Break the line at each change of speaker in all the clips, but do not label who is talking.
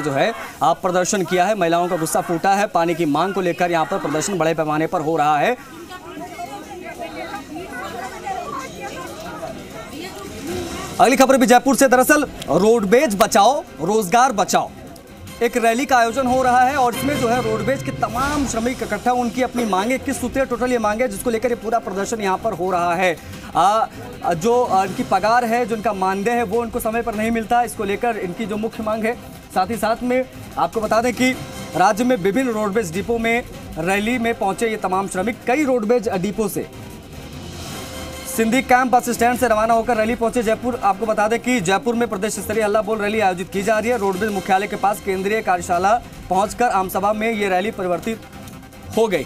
जो है आप प्रदर्शन किया है। महिलाओं का गुस्सा फूटा है। पानी की मांग को लेकर यहाँ पर प्रदर्शन बड़े पैमाने पर हो रहा है। अगली खबर भी जयपुर से। दरअसल रोडवेज बचाओ रोजगार बचाओ एक रैली का आयोजन हो रहा है और इसमें जो है रोडवेज के तमाम श्रमिक इकट्ठा, उनकी अपनी मांगे, 21 सूत्रीय टोटल ये मांगे जिसको लेकर ये पूरा प्रदर्शन यहाँ पर हो रहा है। जो इनकी पगार है, जो इनका मानदेय है, वो उनको समय पर नहीं मिलता, इसको लेकर इनकी जो मुख्य मांग है। साथ ही साथ में आपको बता दें कि राज्य में विभिन्न रोडवेज डिपो में रैली में पहुंचे ये तमाम श्रमिक। कई रोडवेज डिपो से सिंधी कैंप बस स्टैंड से रवाना होकर रैली पहुंचे जयपुर। आपको बता दें कि जयपुर में प्रदेश स्तरीय हल्ला बोल रैली आयोजित की जा रही है। रोडवेज मुख्यालय के पास केंद्रीय कार्यशाला पहुंचकर आमसभा में ये रैली परिवर्तित हो गई।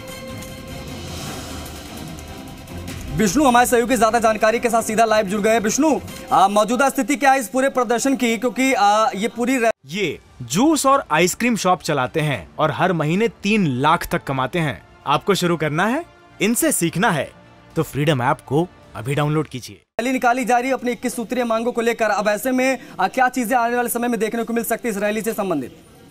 विष्णु हमारे सहयोगी ज्यादा जानकारी के साथ सीधा लाइव जुड़ गए। विष्णु, मौजूदा स्थिति क्या है इस पूरे प्रदर्शन की, क्योंकि ये पूरी
ये जूस और आइसक्रीम शॉप चलाते हैं और हर महीने 3 लाख तक कमाते हैं। आपको शुरू करना है, इनसे सीखना है तो फ्रीडम ऐप को अभी डाउनलोड कीजिए।
रैली निकाली जा रही है अपनी 21 सूत्रीय मांगों को लेकर। अब ऐसे में क्या चीजें आने वाले समय में देखने को मिल सकती है इस रैली से संबंधित?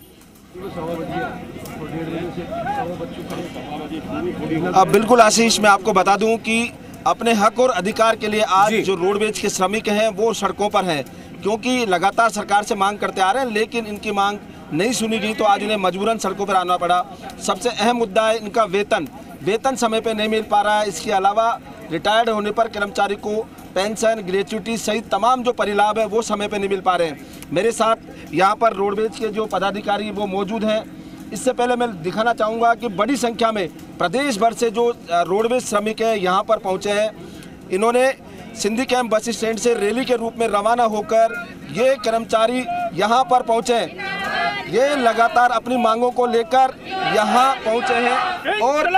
बिल्कुल आशीष, मैं आपको बता दूं कि अपने हक और अधिकार के लिए आज जो रोडवेज के श्रमिक हैं वो सड़कों पर हैं, क्योंकि लगातार सरकार से मांग करते आ रहे हैं लेकिन इनकी मांग नहीं सुनी गई, तो आज इन्हें मजबूरन सड़कों पर आना पड़ा। सबसे अहम मुद्दा है इनका वेतन समय पे नहीं मिल पा रहा है। इसके अलावा रिटायर्ड होने पर कर्मचारी को पेंशन, ग्रेच्युटी सहित तमाम जो परिलाभ है वो समय पे नहीं मिल पा रहे हैं। मेरे साथ यहाँ पर रोडवेज के जो पदाधिकारी वो मौजूद हैं। इससे पहले मैं दिखाना चाहूँगा कि बड़ी संख्या में प्रदेश भर से जो रोडवेज श्रमिक हैं यहाँ पर पहुँचे हैं। इन्होंने सिंधी कैंप बस स्टैंड से रैली के रूप में रवाना होकर ये कर्मचारी यहाँ पर पहुँचे। ये लगातार अपनी मांगों को लेकर यहाँ पहुँचे हैं और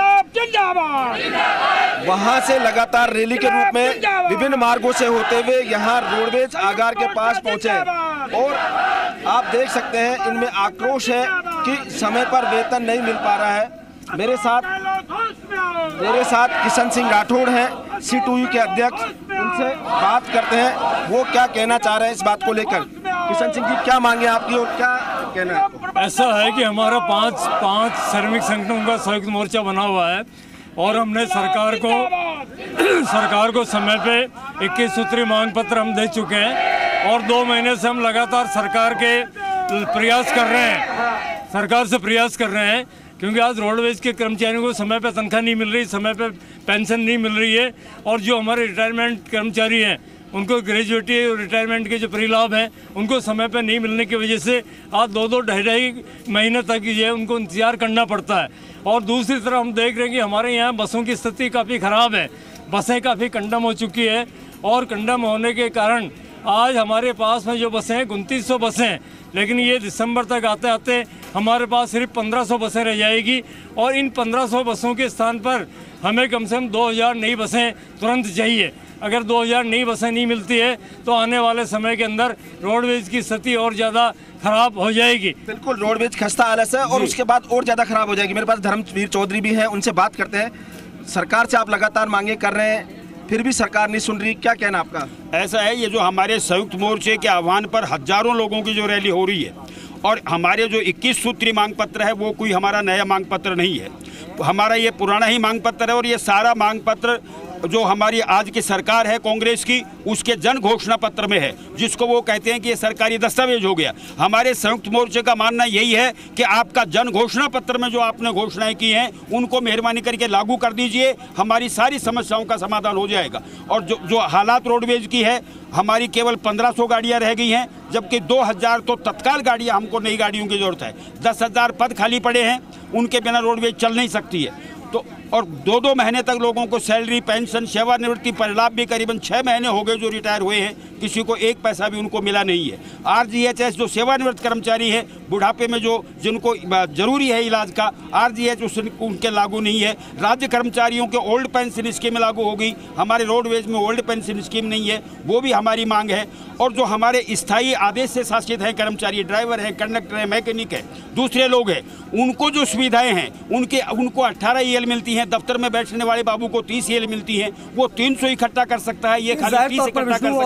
वहाँ से लगातार रैली के रूप में विभिन्न मार्गों से होते हुए यहाँ रोडवेज आगार के पास पहुँचे और आप देख सकते हैं इनमें आक्रोश है कि समय पर वेतन नहीं मिल पा रहा है। मेरे साथ किशन सिंह राठौड़ हैं, C2U के अध्यक्ष। उनसे बात करते हैं वो क्या कहना चाह रहे हैं इस बात को लेकर। किशन सिंह जी, क्या मांगे आपकी और क्या कहना है?
ऐसा है कि हमारा पांच श्रमिक संगठनों का संयुक्त मोर्चा बना हुआ है और हमने सरकार को समय पे 21 सूत्री मांग पत्र हम दे चुके हैं और 2 महीने से हम लगातार सरकार से प्रयास कर रहे हैं क्योंकि आज रोडवेज के कर्मचारियों को समय पे तनख्वाह नहीं मिल रही, समय पे पेंशन नहीं मिल रही है और जो हमारे रिटायरमेंट कर्मचारी हैं उनको ग्रेजुएटी और रिटायरमेंट के जो परिलाभ हैं उनको समय पे नहीं मिलने की वजह से आज 2-2 ढाई महीने तक ये उनको इंतजार करना पड़ता है। और दूसरी तरफ हम देख रहे हैं कि हमारे यहाँ बसों की स्थिति काफ़ी ख़राब है। बसें काफ़ी कंडम हो चुकी है और कंडम होने के कारण आज हमारे पास में जो बसें हैं 2900 बसें हैं, लेकिन ये दिसंबर तक आते आते हमारे पास सिर्फ 1500 बसें रह जाएगी और इन 1500 बसों के स्थान पर हमें कम से कम 2000 नई बसें तुरंत चाहिए। अगर 2000 नई बसें नहीं मिलती है तो आने वाले समय के अंदर रोडवेज की स्थिति और ज़्यादा खराब हो जाएगी।
बिल्कुल, रोडवेज खस्ता हालत है और उसके बाद और ज़्यादा खराब हो जाएगी। मेरे पास धर्मवीर चौधरी भी हैं, उनसे बात करते हैं। सरकार से आप लगातार मांगे कर रहे हैं फिर भी सरकार नहीं सुन रही, क्या कहना आपका?
ऐसा है, ये जो हमारे संयुक्त मोर्चे के आह्वान पर हजारों लोगों की जो रैली हो रही है और हमारे जो 21 सूत्री मांग पत्र है वो कोई हमारा नया मांग पत्र नहीं है, हमारा ये पुराना ही मांग पत्र है और ये सारा मांग पत्र जो हमारी आज की सरकार है कांग्रेस की उसके जन घोषणा पत्र में है, जिसको वो कहते हैं कि ये सरकारी दस्तावेज हो गया। हमारे संयुक्त मोर्चे का मानना यही है कि आपका जन घोषणा पत्र में जो आपने घोषणाएं की हैं उनको मेहरबानी करके लागू कर दीजिए, हमारी सारी समस्याओं का समाधान हो जाएगा। और जो हालात रोडवेज की है, हमारी केवल 1500 गाड़ियाँ रह गई हैं जबकि 2000 तो तत्काल गाड़ियाँ, हमको नई गाड़ियों की जरूरत है। 10,000 पद खाली पड़े हैं, उनके बिना रोडवेज चल नहीं सकती है। तो और 2-2 महीने तक लोगों को सैलरी, पेंशन, सेवानिवृत्ति परिलाभ भी करीबन 6 महीने हो गए जो रिटायर हुए हैं, किसी को एक पैसा भी उनको मिला नहीं है। RGHS जो सेवानिवृत्त कर्मचारी है बुढ़ापे में जो जिनको जरूरी है इलाज का, RGHS उनके लागू नहीं है। राज्य कर्मचारियों के ओल्ड पेंशन स्कीम लागू हो गई, हमारे रोडवेज में ओल्ड पेंशन स्कीम नहीं है, वो भी हमारी मांग है। और जो हमारे स्थायी आदेश से शासित हैं कर्मचारी, ड्राइवर हैं, कंडक्टर हैं, मैकेनिक हैं, दूसरे लोग हैं, उनको जो सुविधाएं हैं उनको 18 EL मिलती हैं, दफ्तर में बैठने वाले बाबू को 30 EL मिलती हैं, वो 300 इकट्ठा कर सकता है, ये खाली 30 इकट्ठा कर सकते हैं।
और ये जो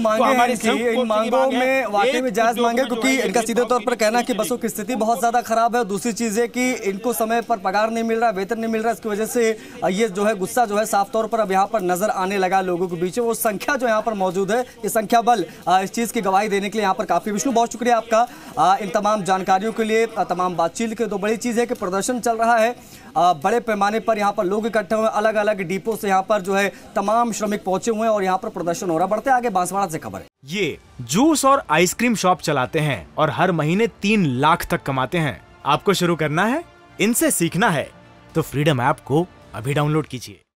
मांगे हैं
हमारी
इनकी,
संयुक्त
इन
मोर्चे की
मांगों
मांग है।
में वाकई में
एक
जायज
उद्योग
मांगे,
में जो
क्योंकि
है
इनका
रेल
सीधे तौर पर कहना है कि
चलेगी।
बसों की स्थिति बहुत ज्यादा खराब है। दूसरी चीज है कि इनको समय पर पगार नहीं मिल रहा, वेतन नहीं मिल रहा, इसकी वजह से ये जो है गुस्सा जो है साफ तौर पर अब यहाँ पर नजर आने लगा लोगों के बीच में। वो संख्या जो यहाँ पर मौजूद है, ये संख्या बल इस चीज की गवाही देने के लिए यहाँ पर काफी। विष्णु, बहुत शुक्रिया आपका इन तमाम जानकारियों के लिए, तमाम बातचीत के। तो बड़ी चीज है कि प्रदर्शन चल रहा है, बड़े पैमाने पर यहाँ पर लोग इकट्ठे हुए, अलग अलग डिपो से यहाँ पर जो है तमाम श्रमिक पहुंचे हुए हैं और यहाँ पर प्रदर्शन हो रहा है। बढ़ते आगे बांसवाड़ा से खबर है।
ये जूस और आइसक्रीम शॉप चलाते हैं और हर महीने 3 लाख तक कमाते हैं। आपको शुरू करना है, इनसे सीखना है, तो फ्रीडम ऐप को अभी डाउनलोड कीजिए।